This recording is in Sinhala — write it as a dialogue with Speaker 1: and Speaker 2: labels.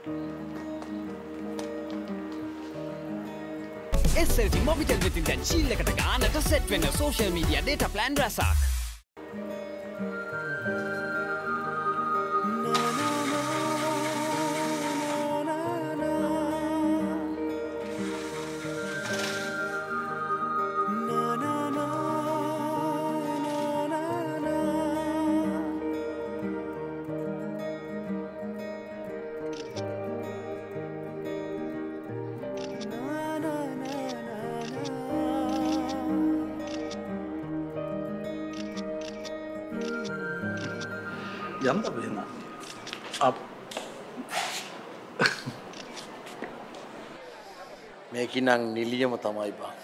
Speaker 1: SLT මොබිටෙල් වෙතින් දැන් චීල් එකට ගානට සෙට් වෙන සෝෂල් මීඩියා ඩේටා ප්ලෑන් රැසක්.
Speaker 2: යන්න බේන අප මේක නම් නිලියම තමයි බං